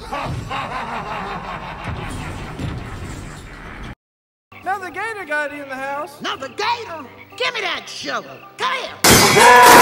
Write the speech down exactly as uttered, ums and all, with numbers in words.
Now the gator got in the house. Now the gator? Give me that shovel. Come here.